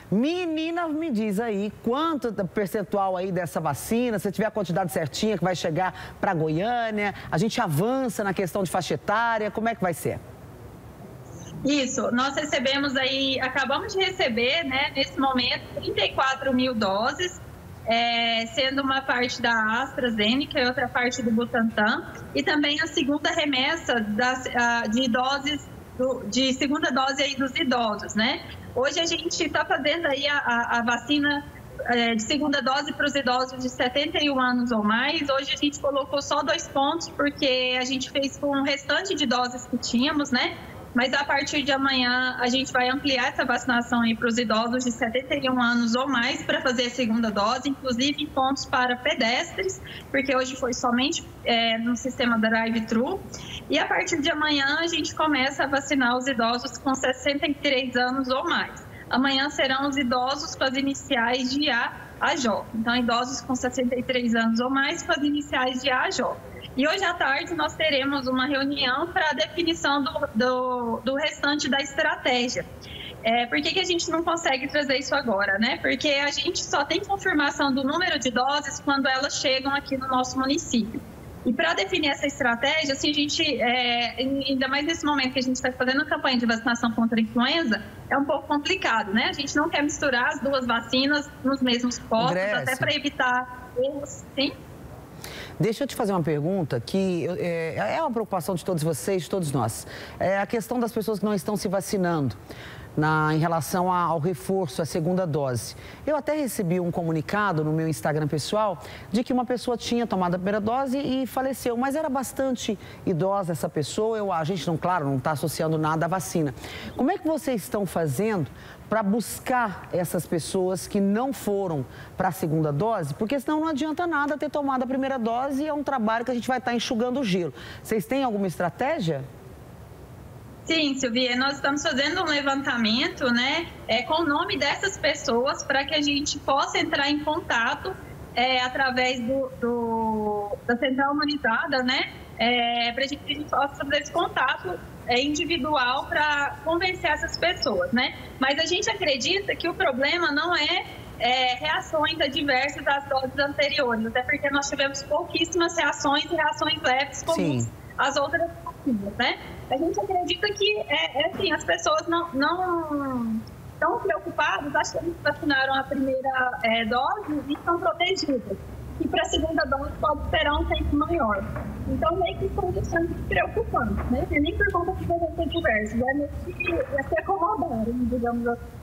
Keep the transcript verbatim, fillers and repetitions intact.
Menina, me diz aí, quanto percentual aí dessa vacina, se tiver a quantidade certinha que vai chegar para Goiânia, a gente avança na questão de faixa etária, como é que vai ser? Isso, nós recebemos aí, acabamos de receber, né, nesse momento, trinta e quatro mil doses, é, sendo uma parte da AstraZeneca e outra parte do Butantan, e também a segunda remessa das, a, de doses, do, de segunda dose aí dos idosos, né? Hoje a gente está fazendo aí a, a, a vacina é, de segunda dose para os idosos de setenta e um anos ou mais. Hoje a gente colocou só dois pontos, porque a gente fez com o restante de doses que tínhamos, né? Mas a partir de amanhã a gente vai ampliar essa vacinação aí para os idosos de setenta e um anos ou mais para fazer a segunda dose, inclusive em pontos para pedestres, porque hoje foi somente é, no sistema drive-thru. E a partir de amanhã a gente começa a vacinar os idosos com sessenta e três anos ou mais. Amanhã serão os idosos com as iniciais de A a J. Então, idosos com sessenta e três anos ou mais com as iniciais de A a J. E hoje à tarde nós teremos uma reunião para a definição do, do, do restante da estratégia. É, por que que a gente não consegue trazer isso agora, né? Porque a gente só tem confirmação do número de doses quando elas chegam aqui no nosso município. E para definir essa estratégia, assim, a gente, é, ainda mais nesse momento que a gente está fazendo a campanha de vacinação contra a influenza, é um pouco complicado, né? A gente não quer misturar as duas vacinas nos mesmos postos, até para evitar erros, sim? Deixa eu te fazer uma pergunta que é, é uma preocupação de todos vocês, de todos nós. É a questão das pessoas que não estão se vacinando na, em relação a, ao reforço, à segunda dose. Eu até recebi um comunicado no meu Instagram pessoal de que uma pessoa tinha tomado a primeira dose e faleceu, mas era bastante idosa essa pessoa. Eu, a gente, não, claro, não está associando nada à vacina. Como é que vocês estão fazendo para buscar essas pessoas que não foram para a segunda dose? Porque senão não adianta nada ter tomado a primeira dose e é um trabalho que a gente vai estar enxugando o gelo. Vocês têm alguma estratégia? Sim, Silvia, nós estamos fazendo um levantamento, né, é, com o nome dessas pessoas para que a gente possa entrar em contato é, através do, do, da central humanizada, né, é, para a gente, a gente possa fazer esse contato é, individual para convencer essas pessoas, né? Mas a gente acredita que o problema não é, é reações adversas às doses anteriores, até porque nós tivemos pouquíssimas reações e reações leves comuns às outras vacinas, né? A gente acredita que é, é assim, as pessoas não, não estão preocupadas, achando que vacinaram a primeira é, dose e estão protegidas. E para a segunda dose pode esperar um tempo maior. Então, meio que condições preocupantes, né? Nem por conta de eventos diversos, é meio que se acomodarem, digamos assim.